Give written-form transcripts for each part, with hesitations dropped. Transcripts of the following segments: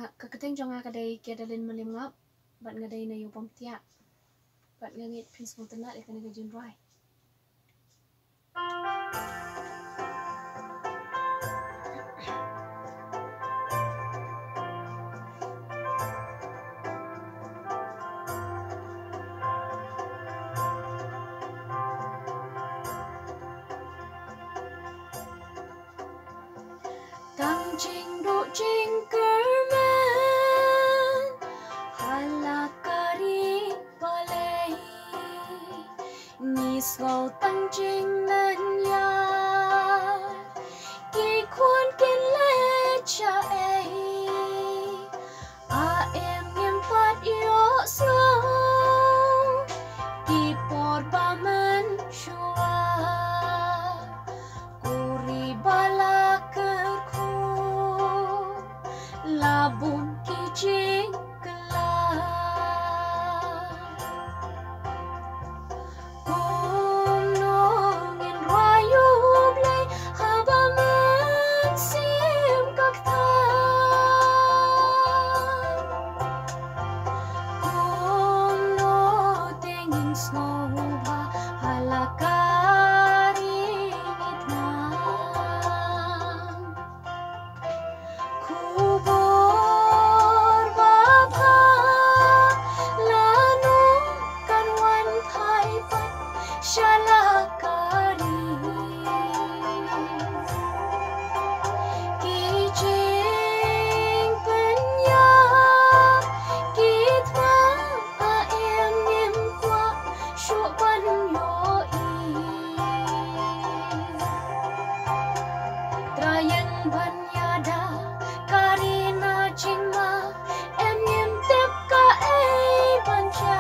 kaketeng jonga kadai kedalin melim ngap bat ngadai na yopom tia bat ngangit prince motenat ikan ngajun rai Tang jing do jing kerman halakari balai ni slow tang jing nan ya ki kwan kin le cha ai a em ngem pat yo slow ki por ba man shua kuri bala labun kijing kelar nongin rayu blay haba mensim kakta no tengin snoba halakari itnang shalakari kijing penya kitwa aem nim kwa shuban yo trayan banyada karina jingma em nim tep ka ei bancha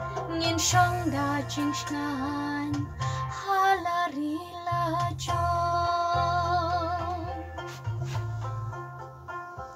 Shong da jing shnan halari la jo